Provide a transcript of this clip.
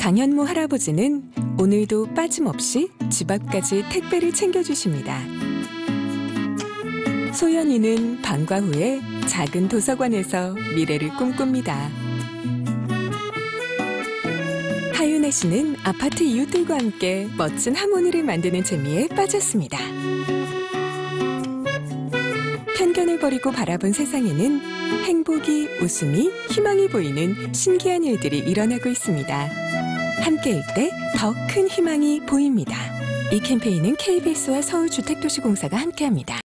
강현무 할아버지는 오늘도 빠짐없이 집 앞까지 택배를 챙겨주십니다. 소연이는 방과 후에 작은 도서관에서 미래를 꿈꿉니다. 하윤혜 씨는 아파트 이웃들과 함께 멋진 하모니를 만드는 재미에 빠졌습니다. 편견을 버리고 바라본 세상에는 행복이, 웃음이, 희망이 보이는 신기한 일들이 일어나고 있습니다. 함께일 때 더 큰 희망이 보입니다. 이 캠페인은 KBS와 서울주택도시공사가 함께합니다.